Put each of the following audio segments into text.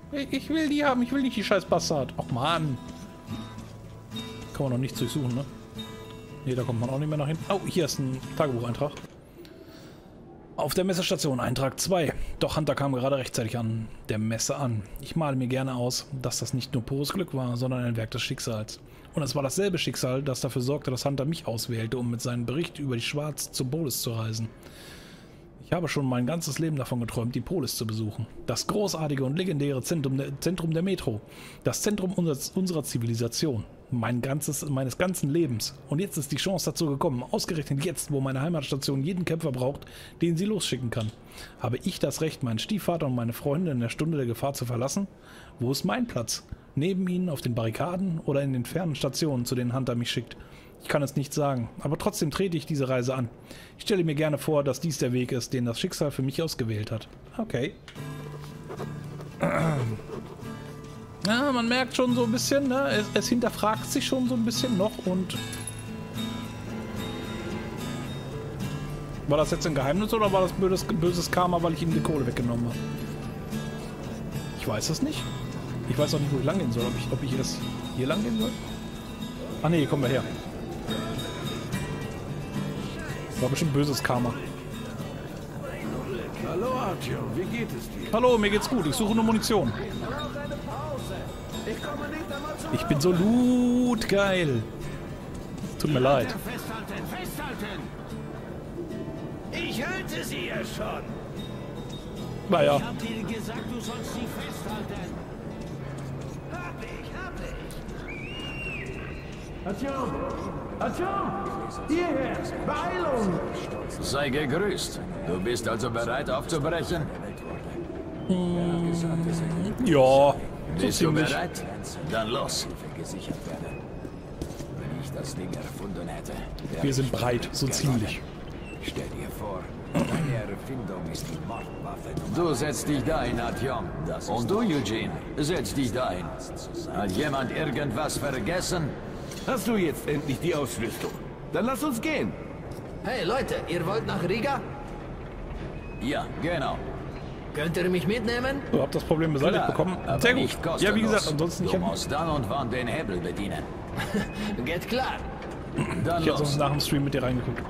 Ich will die haben, ich will nicht die scheiß Bastard. Ach man. Kann man noch nichts durchsuchen, ne? Ne, da kommt man auch nicht mehr nach hinten. Oh, hier ist ein Tagebucheintrag. Auf der Messestation, Eintrag 2. Doch Hunter kam gerade rechtzeitig an der Messe an. Ich male mir gerne aus, dass das nicht nur pures Glück war, sondern ein Werk des Schicksals. Und es war dasselbe Schicksal, das dafür sorgte, dass Hunter mich auswählte, um mit seinem Bericht über die Schwarz zur Polis zu reisen. Ich habe schon mein ganzes Leben davon geträumt, die Polis zu besuchen. Das großartige und legendäre Zentrum der Metro. Das Zentrum unserer Zivilisation. Meines ganzen Lebens. Und jetzt ist die Chance dazu gekommen, ausgerechnet jetzt, wo meine Heimatstation jeden Kämpfer braucht, den sie losschicken kann. Habe ich das Recht, meinen Stiefvater und meine Freunde in der Stunde der Gefahr zu verlassen? Wo ist mein Platz? Neben ihnen, auf den Barrikaden oder in den fernen Stationen, zu denen Hunter mich schickt? Ich kann es nicht sagen, aber trotzdem trete ich diese Reise an. Ich stelle mir gerne vor, dass dies der Weg ist, den das Schicksal für mich ausgewählt hat. Okay. Ja, man merkt schon so ein bisschen, ne? Es hinterfragt sich schon so ein bisschen noch und... War das jetzt ein Geheimnis oder war das böses Karma, weil ich ihm die Kohle weggenommen habe? Ich weiß es nicht. Ich weiß auch nicht, wo ich lang gehen soll. Ob ich erst hier lang gehen soll? Ah ne, hier kommen wir her. War bestimmt böses Karma. Hallo Artyom, wie geht es dir? Hallo, mir geht's gut. Ich suche nur Munition. Ich bin so lootgeil. Tut mir leid. Festhalten, festhalten! Ich halte sie ja schon! Naja. Ich hab dir gesagt, du sollst sie festhalten! Hab ich! Artyom! Artyom! Hierher! Beeilung! Sei gegrüßt. Du bist also bereit aufzubrechen? Ja. So Bist du ziemlich. bereit? Dann los. Wenn ich das Ding erfunden hätte. Wir sind bereit, so ziemlich. Stell dir vor, deine Erfindung ist die Mordwaffe. Du setzt dich dahin, Artyom. Und du, Eugene, setz dich dahin. Hat jemand irgendwas vergessen? Hast du jetzt endlich die Ausrüstung? Dann lass uns gehen! Hey Leute, ihr wollt nach Riga? Ja, genau. Könnt ihr mich mitnehmen? Du habt das Problem beseitigt bekommen. Aber Sehr gut. nicht kostenlos. Ja, wie gesagt, ansonsten Du musst dann und wann den Hebel bedienen. Geht klar. Dann Ich hätte sonst los. nach dem Stream mit dir reingeguckt.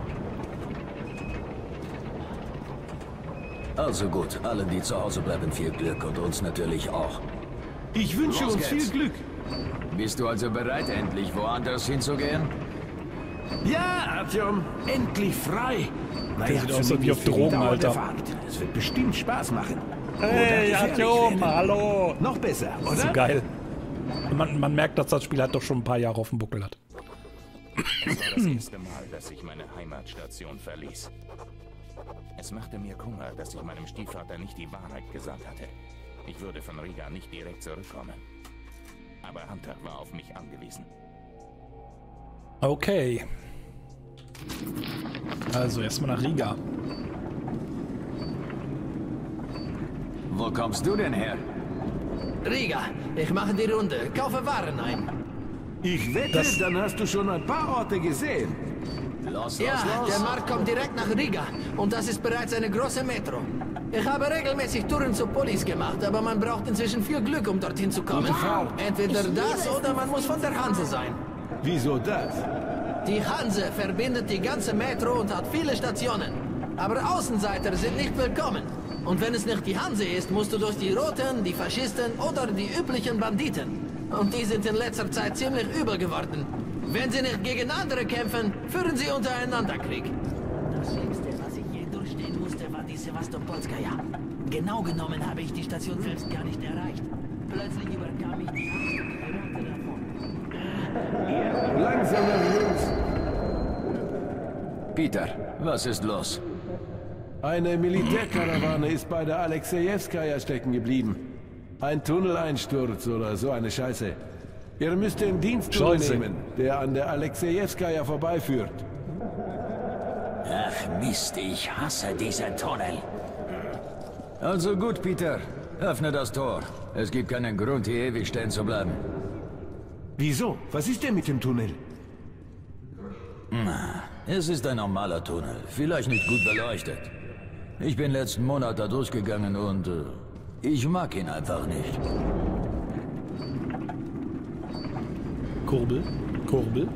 Also gut, allen, die zu Hause bleiben, viel Glück und uns natürlich auch. Ich wünsche Los uns geht's. viel Glück! Bist du also bereit, endlich woanders hinzugehen? Ja, Artyom, endlich frei! Naja, sieht aus wie zumindest auf für die Drogen, Dauer der Alter. Fahrt. Es wird bestimmt Spaß machen. Hey, Oder gefährlich Artyom, werden. hallo. Noch besser, oder? So geil. Man merkt, dass das Spiel halt doch schon ein paar Jahre auf dem Buckel hat. Es war das erste Mal, dass ich meine Heimatstation verließ. Es machte mir Kummer, dass ich meinem Stiefvater nicht die Wahrheit gesagt hatte. Ich würde von Riga nicht direkt zurückkommen. Aber Hunter war auf mich angewiesen. Okay. Also erstmal nach Riga. Wo kommst du denn her? Riga, ich mache die Runde. Kaufe Waren ein. Ich wette, dann hast du schon ein paar Orte gesehen. Los, Ja, los, der los. Markt kommt direkt nach Riga. Und das ist bereits eine große Metro. Ich habe regelmäßig Touren zur Polis gemacht, aber man braucht inzwischen viel Glück, um dorthin zu kommen. Entweder das oder man muss von der Hanse sein. Wieso das? Die Hanse verbindet die ganze Metro und hat viele Stationen. Aber Außenseiter sind nicht willkommen. Und wenn es nicht die Hanse ist, musst du durch die Roten, die Faschisten oder die üblichen Banditen. Und die sind in letzter Zeit ziemlich übel geworden. Wenn sie nicht gegen andere kämpfen, führen sie untereinander Krieg. Das Schlimmste, was ich je durchstehen musste, war die Sevastopolskaja. Genau genommen habe ich die Station selbst gar nicht erreicht. Plötzlich überkam mich die Angst und rannte davon. Langsamer, Jungs. Peter, was ist los? Eine Militärkarawane ist bei der Alexejewskaja stecken geblieben. Ein Tunneleinsturz oder so eine Scheiße. Ihr müsst den Diensttunnel Scheiße. nehmen, der an der Alexejewskaja vorbeiführt. Ach Mist, ich hasse diesen Tunnel. Also gut, Peter. Öffne das Tor. Es gibt keinen Grund, hier ewig stehen zu bleiben. Wieso? Was ist denn mit dem Tunnel? Es ist ein normaler Tunnel. Vielleicht nicht gut beleuchtet. Ich bin letzten Monat da durchgegangen und Ich mag ihn einfach nicht. Kurbel. Kurbel.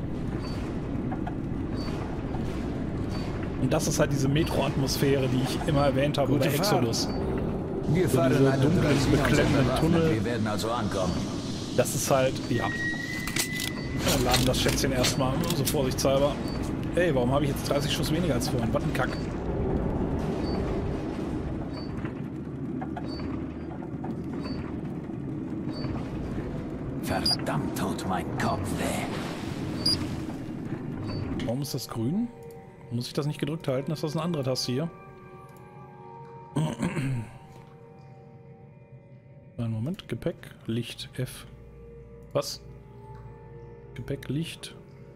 Und das ist halt diese Metro-Atmosphäre, die ich immer erwähnt habe Gute bei Exodus. Wir fahren diese eine dunklen, beklemmenden Tunnel. Wir werden also ankommen. Das ist halt, ja. Wir laden das Schätzchen erstmal, so vorsichtshalber. Ey, warum habe ich jetzt 30 Schuss weniger als vorhin? Was ein Kack. Verdammt tut mein Kopf weh. Warum ist das grün? Muss ich das nicht gedrückt halten? Ist das eine andere Taste hier? Einen Moment. Gepäck, Licht, F. Was? Gepäck, Licht.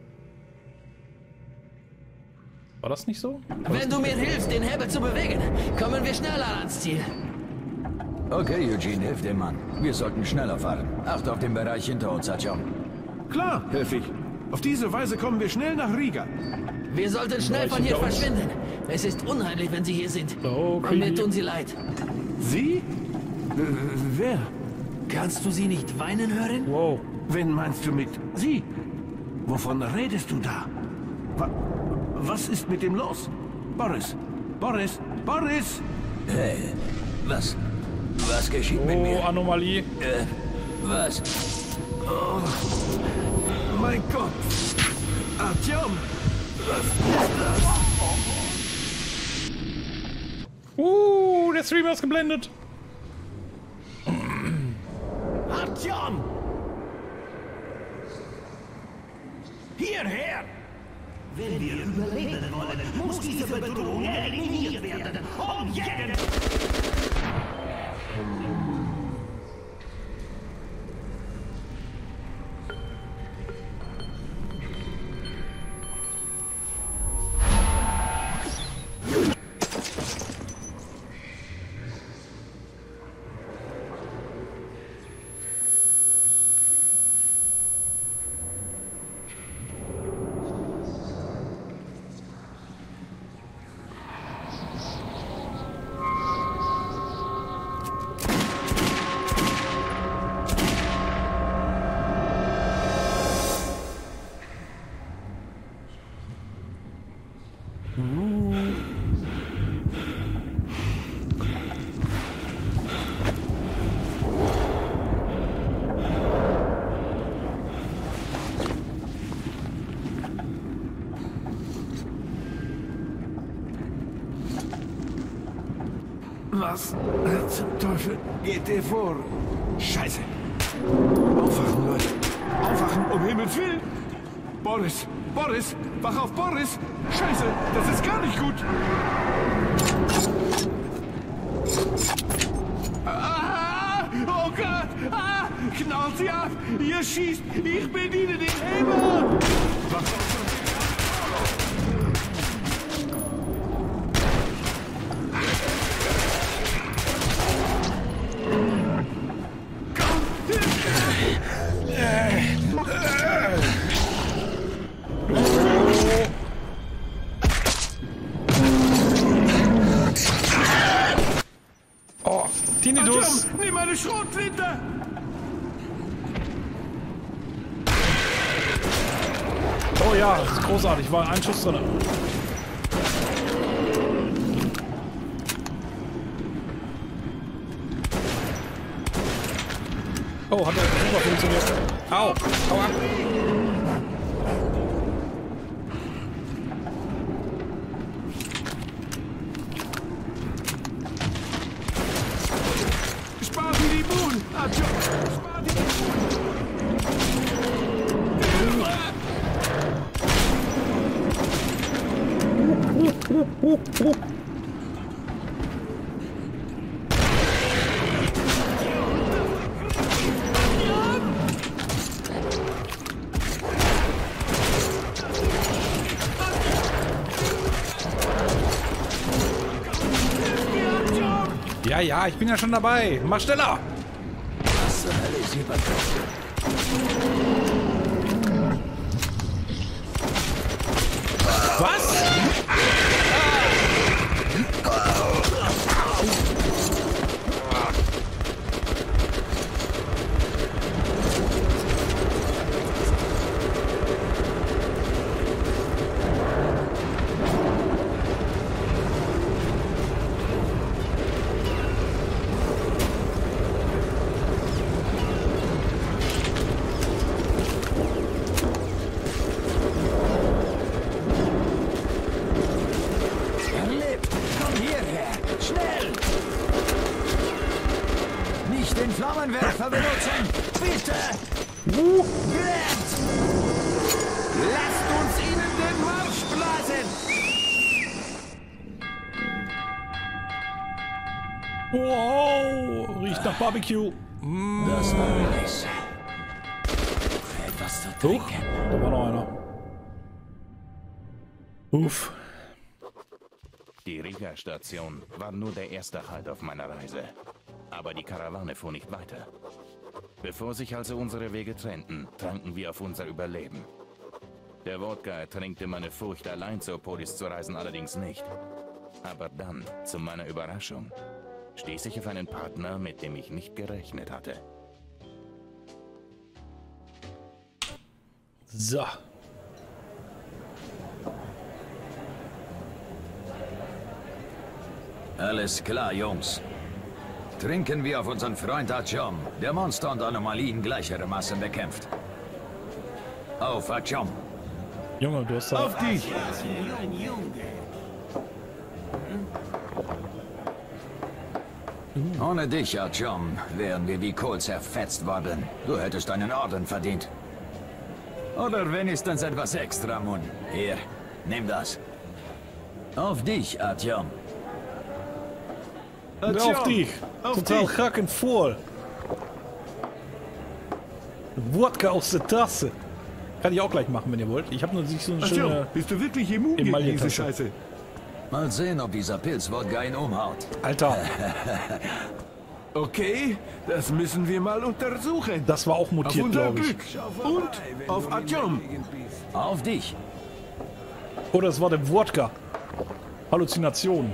War das nicht so? Wenn du mir hilfst, den Hebel zu bewegen, kommen wir schneller ans Ziel. Okay, Eugene, hilf dem Mann. Wir sollten schneller fahren. Acht auf den Bereich hinter uns, Artyom. Klar, helfe ich. Auf diese Weise kommen wir schnell nach Riga. Wir sollten schnell von hier verschwinden. Es ist unheimlich, wenn Sie hier sind. Und mir tun Sie leid. Sie? Wer? Kannst du sie nicht weinen hören? Wow. Wen meinst du mit Sie? Wovon redest du da? Was ist mit dem los? Boris! Boris! Boris! Hey, was geschieht mit mir? Oh, Anomalie. Was? Oh, mein Gott! Artyom! Was ist das? Der Streamer ist geblendet. Artyom! Hierher! Wenn wir überleben wollen, muss diese Bedrohung eliminiert werden. Und jetzt! Was zum Teufel geht dir vor? Scheiße! Aufwachen, Leute! Aufwachen, um Himmels Willen! Boris! Boris! Wach auf, Boris! Scheiße, das ist gar nicht gut! Ah, oh Gott! Ah, knallt sie ab! Ihr schießt! Ich bediene den Hebel! Wach auf! Tinnitus! Nimm meine Schrotflinte! Oh ja, das ist großartig. War ein Schuss drin. Oh, hat super funktioniert. Au! Hau ab! Spar die Moon! Artyom! Spar die Moon! Ja, ja, ich bin ja schon dabei. Mach schneller! Was zur Hölle ist hier passiert? Was? Den Flammenwerfer benutzen! Bitte! Brennt! Lasst uns ihnen den Marsch blasen! Wow, riecht nach Barbecue. Das war heiß. Etwas zu Huch, trinken. da war noch einer. Uff. Die Riga-Station war nur der erste Halt auf meiner Reise. Aber die Karawane fuhr nicht weiter. Bevor sich also unsere Wege trennten, tranken wir auf unser Überleben. Der Wodka ertränkte meine Furcht, allein zur Polis zu reisen, allerdings nicht. Aber dann, zu meiner Überraschung, stieß ich auf einen Partner, mit dem ich nicht gerechnet hatte. So. Alles klar, Jungs. Trinken wir auf unseren Freund Artyom, der Monster und Anomalien gleichere Massen bekämpft. Auf, Artyom! Junge, du hast da... Auf dich! Ohne dich, Artyom, wären wir wie Kohl zerfetzt worden. Du hättest einen Orden verdient. Oder wenigstens etwas extra, Mun. Hier, nimm das. Auf dich, Artyom. Auf dich! Total krackenvoll! Wodka aus der Tasse! Kann ich auch gleich machen, wenn ihr wollt. Ich habe nur sich so eine schöne... Bist du wirklich immun gegen diese Scheiße? Mal sehen, ob dieser Pilzwodka ihn umhaut. Alter, Okay, das müssen wir mal untersuchen. das war auch Auf mutiert, unser glaube ich. Glück. Und auf Artyom. Auf dich. Oder es war der Wodka. Halluzination.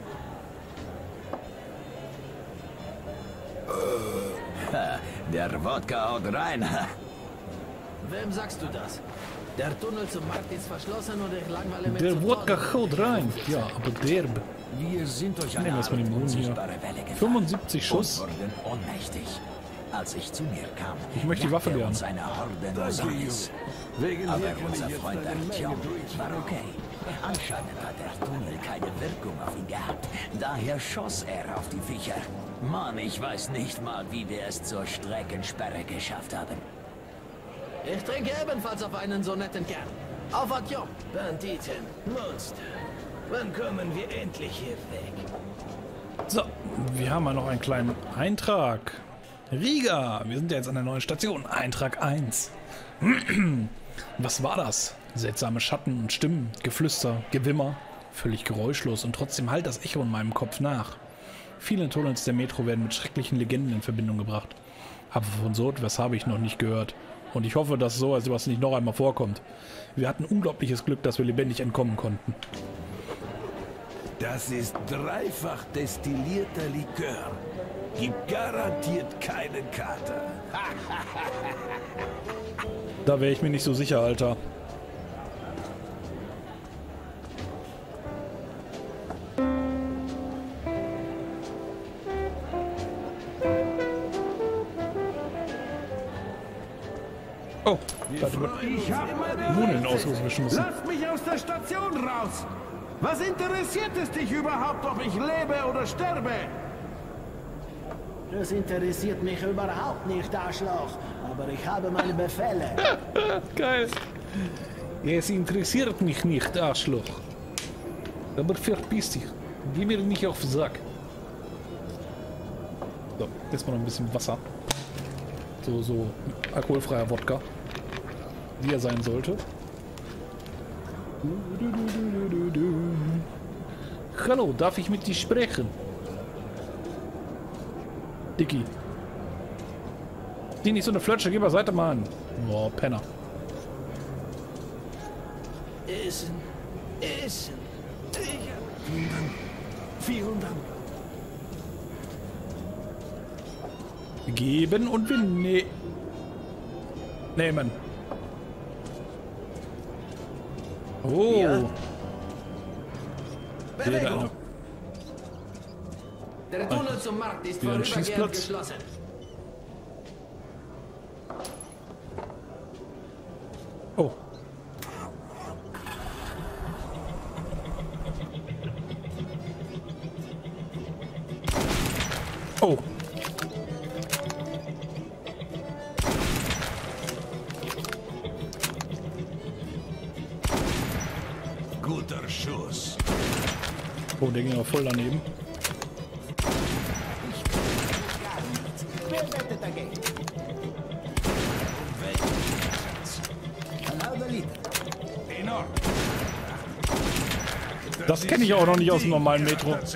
Der Wodka haut rein. Wem sagst du das? Der Tunnel zum Markt ist verschlossen und ich langweile mich Der zu Wodka Tode. haut rein. Ja, aber derb. Wir sind durch eine Nehmen wir erstmal den Boden hier. unsichtbare Welle gefallen 75 Schuss. und wurden ohnmächtig. Als ich zu mir kam, Ich möchte die Waffe jagte lernen. uns eine Horde Nosanis. Wegen Aber dir kann unser ich jetzt Freund deine Artyom Menge durch. war okay. Anscheinend hat der Tunnel keine Wirkung auf ihn gehabt. Daher schoss er auf die Viecher. Mann, ich weiß nicht mal, wie wir es zur Streckensperre geschafft haben. Ich trinke ebenfalls auf einen so netten Kerl. Auf Artyom. Banditen, Monster. Wann kommen wir endlich hier weg? So, wir haben ja noch einen kleinen Eintrag. Riga, wir sind ja jetzt an der neuen Station. Eintrag 1. Was war das? Seltsame Schatten und Stimmen, Geflüster, Gewimmer. Völlig geräuschlos und trotzdem hallt das Echo in meinem Kopf nach. Viele Tunnels der Metro werden mit schrecklichen Legenden in Verbindung gebracht. Aber von so etwas habe ich noch nicht gehört. Und ich hoffe, dass so etwas nicht noch einmal vorkommt. Wir hatten unglaubliches Glück, dass wir lebendig entkommen konnten. Das ist dreifach destillierter Likör. Gibt garantiert keinen Kater. Da wäre ich mir nicht so sicher, Alter. Oh, da hat jemand Ich habe meine Mune in den Rechte. Ausrüstung geschmissen. Lass mich aus der Station raus! Was interessiert es dich überhaupt, ob ich lebe oder sterbe? Das interessiert mich überhaupt nicht, Arschloch. Aber ich habe meine Befehle. Geil. Es interessiert mich nicht, Arschloch. Aber verpiss dich. Geh mir nicht auf den Sack. So, jetzt mal noch ein bisschen Wasser. So alkoholfreier Wodka. Wie er sein sollte. Hallo, darf ich mit dir sprechen? Dicky. Die nicht so eine Flötsche, geh beiseite, Mann. Boah, Penner. Essen. Essen. Vielen Dank. Geben und wir nehmen. Oh. Ja. Jeder Bewegung. eine. Der Tunnel zum Markt ist Wieder ein vorübergehend Schießplatz. geschlossen. Oh. Oh. der ging aber voll daneben. Wer wettet dagegen? Ein halber Liter. Enorm. Das kenne ich auch noch nicht aus dem normalen Metro. Jeder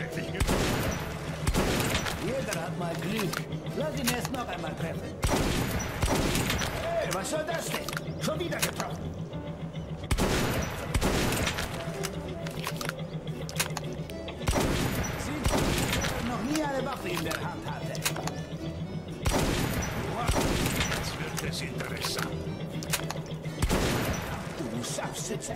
hat mal Glück. Lass ihn erst noch einmal treffen. Hey, was soll das denn? Schon wieder getroffen. Sieht aus, als ob er noch nie eine Waffe in der Hand hatte. Jetzt wird es interessant. Du Sapsitzer.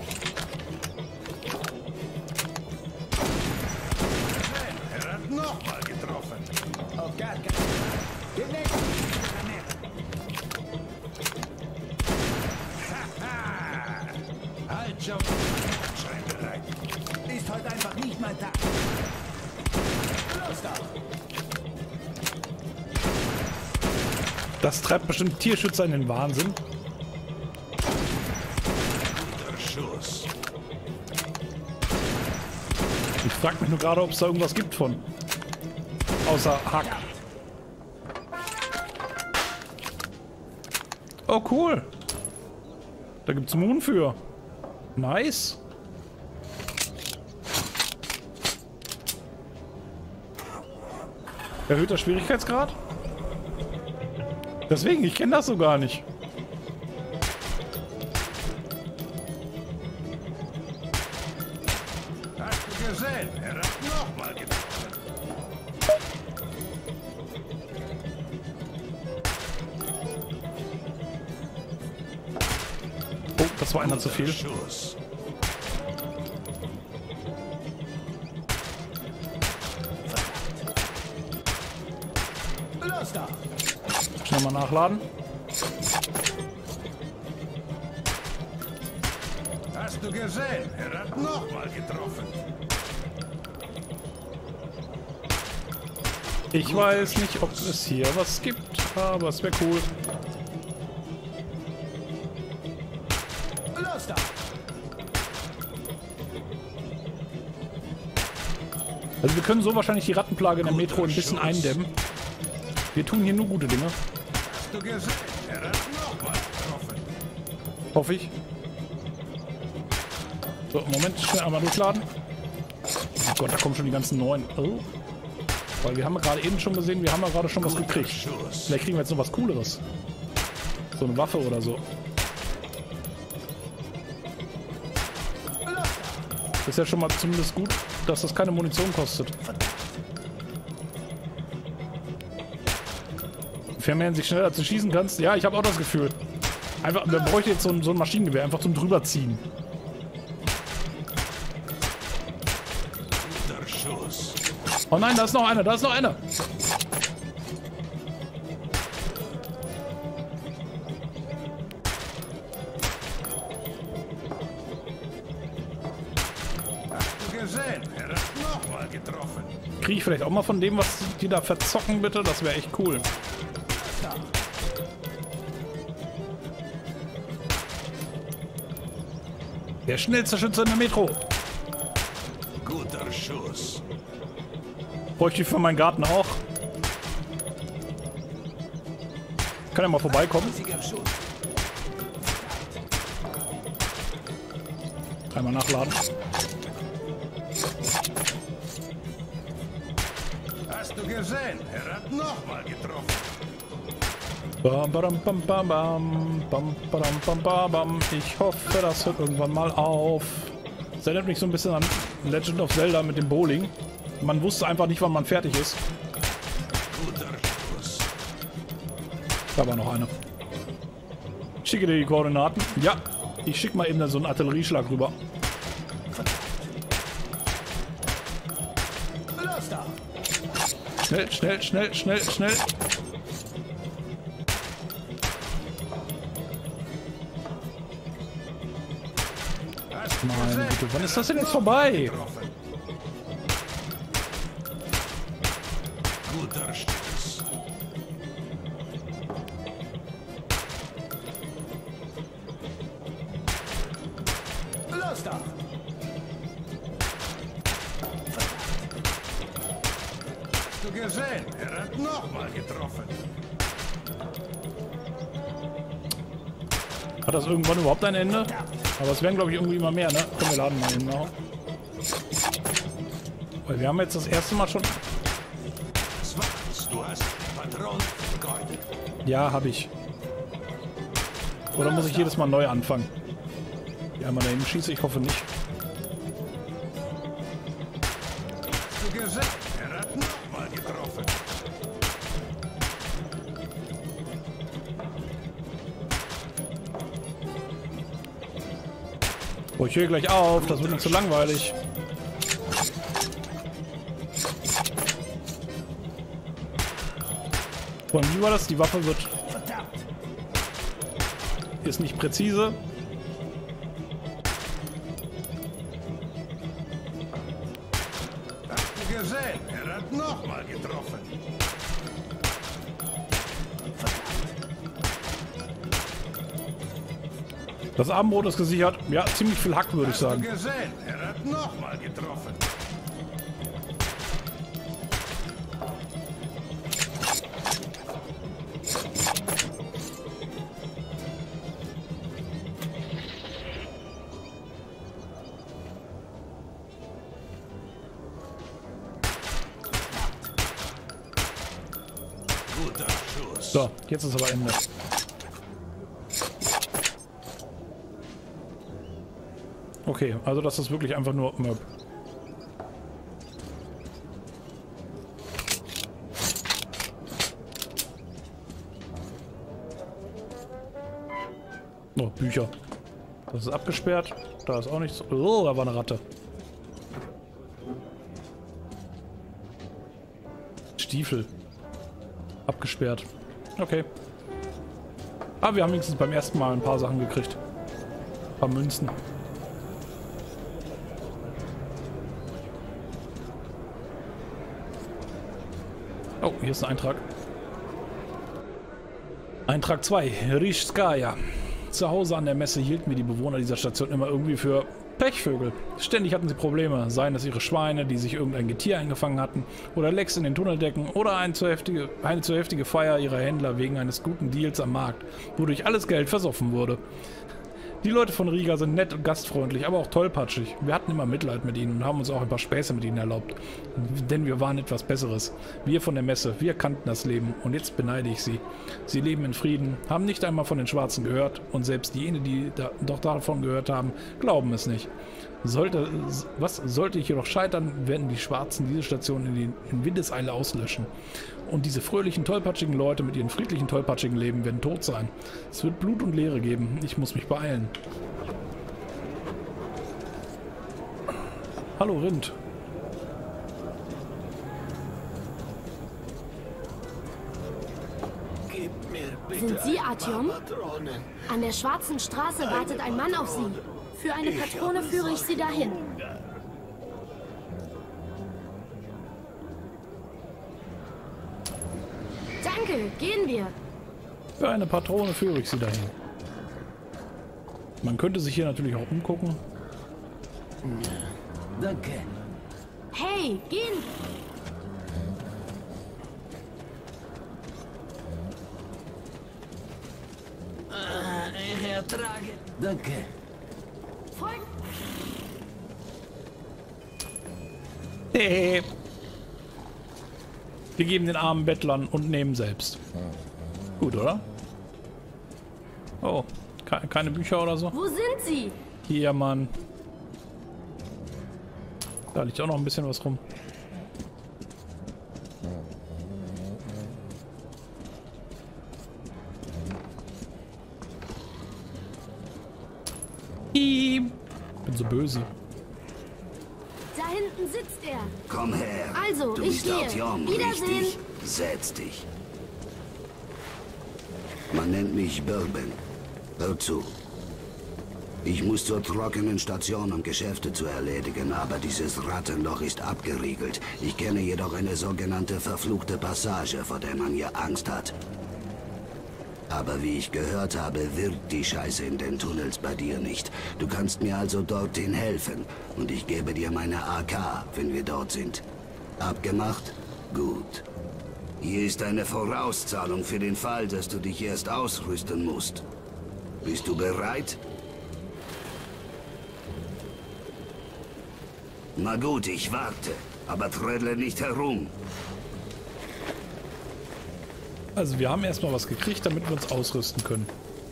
Er hat nochmal getroffen. Auf gar keinen Fall. Den nächsten ist er mehr. Halt schon. Scheinbereit. Ist heute einfach nicht mein Tag. Los doch. Das treibt bestimmt Tierschützer in den Wahnsinn. Guter Schuss. Ich frage mich nur gerade, ob es da irgendwas gibt von. Außer Hack. Oh, cool. Da gibt's Moon für. Nice. Erhöhter Schwierigkeitsgrad? Deswegen, ich kenne das so gar nicht. Hast du gesehen? Er hat nochmal getroffen. Oh, das war einer zu viel. Schuss. Los doch. Schnell mal nachladen. Hast du gesehen? Er hat nochmal getroffen. Ich weiß nicht, ob es hier was gibt, aber es wäre cool. Los doch. Also wir können so wahrscheinlich die Rattenplage in der Metro ein bisschen eindämmen. Wir tun hier nur gute Dinge. Hast du gesehen? Er hat nochmal getroffen. Hoffe ich. So, Moment, schnell einmal durchladen. Oh Gott, da kommen schon die ganzen neuen. Oh. Weil wir haben ja gerade eben schon gesehen, wir haben ja gerade schon was gekriegt. Vielleicht kriegen wir jetzt noch was Cooleres. So eine Waffe oder so. Ist ja schon mal zumindest gut, dass das keine Munition kostet. Je mehr sich schneller zu schießen kannst. Ja, ich habe auch das Gefühl. Einfach, da bräuchte jetzt so ein Maschinengewehr, einfach zum drüberziehen. Guter Schuss. Oh nein, da ist noch einer, da ist noch einer. Hast du gesehen? Er hat nochmal getroffen. Kriege ich vielleicht auch mal von dem, was die da verzocken, bitte? Das wäre echt cool. Der schnellste Schütze in der Metro. Guter Schuss. Bräuchte ich für meinen Garten auch. Kann ja mal vorbeikommen. Einmal nachladen. Hast du gesehen? Er hat nochmal getroffen. Bam, badam, bam, bam, bam, bam, badam, bam, bam, bam. Ich hoffe, das hört irgendwann mal auf. Das erinnert mich so ein bisschen an Legend of Zelda mit dem Bowling. Man wusste einfach nicht, wann man fertig ist. Guter Schuss. Da war noch einer. Schicke dir die Koordinaten. Ja, ich schicke mal eben so einen Artillerieschlag rüber. Los doch. Schnell, schnell, schnell, schnell, schnell. Meine Güte, wann ist das denn jetzt vorbei? Guter Schuss. Los doch. Hast du gesehen? Er hat nochmal getroffen. Hat das irgendwann überhaupt ein Ende? Aber es werden, glaube ich, irgendwie immer mehr, ne? Komm, wir laden mal hin. Noch. Weil wir haben jetzt das erste Mal schon... Du hast Patronen vergeudet. Ja, habe ich. Oder muss ich jedes Mal neu anfangen? Die einmal dahin schieße, ich hoffe nicht. Hast du gesehen? Er hat nochmal getroffen. Oh, ich höre gleich auf, das wird mir zu langweilig. Und wie war das? Die Waffe wird... Ist nicht präzise. Hast du gesehen? Er hat nochmal getroffen. Das Abendbrot ist gesichert. Ja, ziemlich viel Hack, würde ich sagen. Hast du gesehen? Er hat nochmal getroffen. Guter Schuss. So, jetzt ist aber Ende. Okay, also das ist wirklich einfach nur Möb. Oh, Bücher. Das ist abgesperrt. Da ist auch nichts. Oh, da war eine Ratte. Stiefel. Abgesperrt. Okay. Aber wir haben wenigstens beim ersten Mal ein paar Sachen gekriegt. Ein paar Münzen. Oh, hier ist ein Eintrag. Eintrag 2. Rishskaya. Zu Hause an der Messe hielten wir die Bewohner dieser Station immer irgendwie für Pechvögel. Ständig hatten sie Probleme, seien es ihre Schweine, die sich irgendein Getier eingefangen hatten, oder Lecks in den Tunneldecken, oder eine zu heftige Feier ihrer Händler wegen eines guten Deals am Markt, wodurch alles Geld versoffen wurde. Die Leute von Riga sind nett und gastfreundlich, aber auch tollpatschig. Wir hatten immer Mitleid mit ihnen und haben uns auch ein paar Späße mit ihnen erlaubt. Denn wir waren etwas Besseres. Wir von der Messe, wir kannten das Leben und jetzt beneide ich sie. Sie leben in Frieden, haben nicht einmal von den Schwarzen gehört und selbst jene, die doch davon gehört haben, glauben es nicht. Sollte ich jedoch scheitern, werden die Schwarzen diese Station in Windeseile auslöschen. Und diese fröhlichen, tollpatschigen Leute mit ihren friedlichen, tollpatschigen Leben werden tot sein. Es wird Blut und Leere geben. Ich muss mich beeilen. Hallo, Rind. Gib mir bitte Sind Sie ein paar Artyom? Patronen. An der Schwarzen Straße wartet ein Mann auf Sie. Für eine Patrone führe ich Sie dahin. Danke, gehen wir. Für eine Patrone führe ich sie dahin. Man könnte sich hier natürlich auch umgucken. Danke. Hey, gehen. Ich ertrage. Danke. Folgt. Wir geben den armen Bettlern und nehmen selbst. Gut, oder? Oh, keine Bücher oder so? Wo sind Sie? Hier, Mann. Da liegt auch noch ein bisschen was rum. Bin so böse. Da hinten sitzt er. Komm her. Also, du ich bist gehe. Artyom, Wiedersehen. richtig? Setz dich. Man nennt mich Bourbon. Hör zu. Ich muss zur trockenen Station, um Geschäfte zu erledigen, aber dieses Rattenloch ist abgeriegelt. Ich kenne jedoch eine sogenannte verfluchte Passage, vor der man hier Angst hat. Aber wie ich gehört habe, wirkt die Scheiße in den Tunnels bei dir nicht. Du kannst mir also dorthin helfen und ich gebe dir meine AK, wenn wir dort sind. Abgemacht? Gut. Hier ist eine Vorauszahlung für den Fall, dass du dich erst ausrüsten musst. Bist du bereit? Na gut, ich warte. Aber trödle nicht herum. Also wir haben erstmal was gekriegt, damit wir uns ausrüsten können.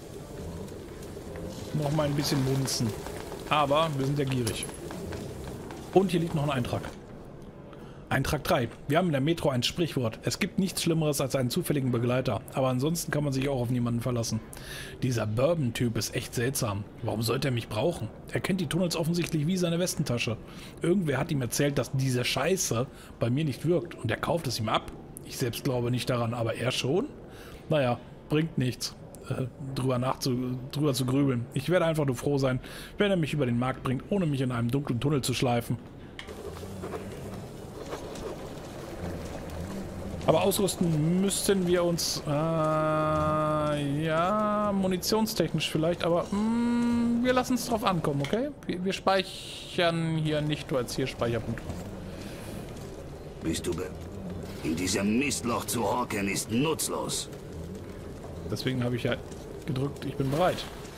Noch mal ein bisschen Munzen. Aber wir sind ja gierig. Und hier liegt noch ein Eintrag. Eintrag 3. Wir haben in der Metro ein Sprichwort. Es gibt nichts Schlimmeres als einen zufälligen Begleiter. Aber ansonsten kann man sich auch auf niemanden verlassen. Dieser Bourbon-Typ ist echt seltsam. Warum sollte er mich brauchen? Er kennt die Tunnels offensichtlich wie seine Westentasche. Irgendwer hat ihm erzählt, dass diese Scheiße bei mir nicht wirkt. Und er kauft es ihm ab. Ich selbst glaube nicht daran, aber er schon? Naja, bringt nichts. Drüber zu grübeln. Ich werde einfach nur froh sein, wenn er mich über den Markt bringt, ohne mich in einem dunklen Tunnel zu schleifen. Aber ausrüsten müssten wir uns, ja, munitionstechnisch vielleicht, aber wir lassen es drauf ankommen, okay? Wir speichern hier nicht nur als hier Speicherpunkt. Bist du in diesem Mistloch zu hocken ist nutzlos. Deswegen habe ich ja gedrückt, ich bin bereit.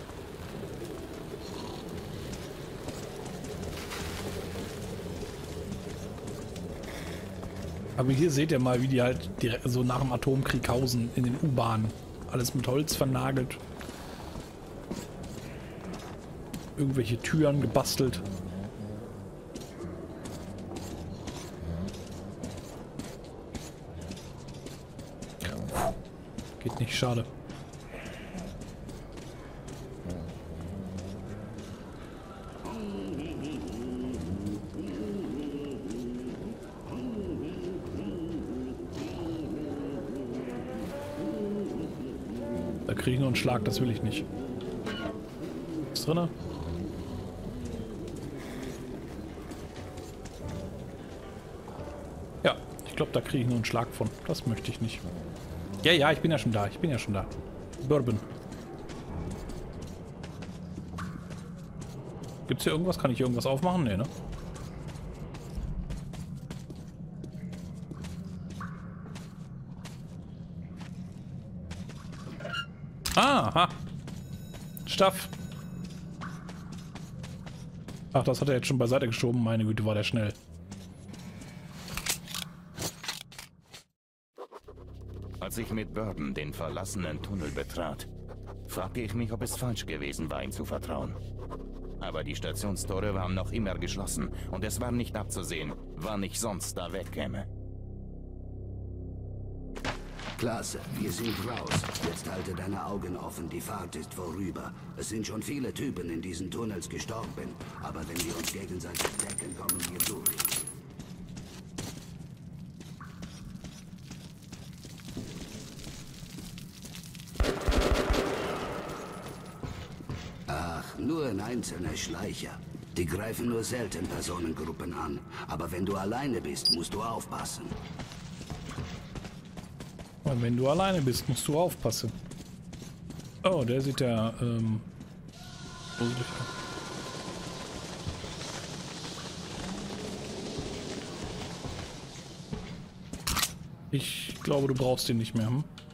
Aber hier seht ihr mal, wie die halt direkt so nach dem Atomkrieg hausen in den U-Bahnen. Alles mit Holz vernagelt. Irgendwelche Türen gebastelt. Geht nicht, schade. Da kriege ich nur einen Schlag, das will ich nicht. Ist drinne? Ja, ich glaube, da kriege ich nur einen Schlag von. Das möchte ich nicht. Ja, ich bin ja schon da. Ich bin ja schon da. Bourbon. Gibt's hier irgendwas? Kann ich hier irgendwas aufmachen? Nee, ne? Aha. Staff. Ach, das hat er jetzt schon beiseite geschoben. Meine Güte, war der schnell. Als ich mit Bourbon den verlassenen Tunnel betrat, fragte ich mich, ob es falsch gewesen war, ihm zu vertrauen. Aber die Stationstore waren noch immer geschlossen und es war nicht abzusehen, wann ich sonst da wegkäme. Klasse, wir sind raus. Jetzt halte deine Augen offen, die Fahrt ist vorüber. Es sind schon viele Typen in diesen Tunnels gestorben, aber wenn wir uns gegenseitig decken, kommen wir durch. Ach, nur ein einzelner Schleicher. Die greifen nur selten Personengruppen an. Aber wenn du alleine bist, musst du aufpassen. Und wenn du alleine bist, musst du aufpassen. Oh, der sieht ja, gruselig aus. Ich glaube, du brauchst den nicht mehr, hm?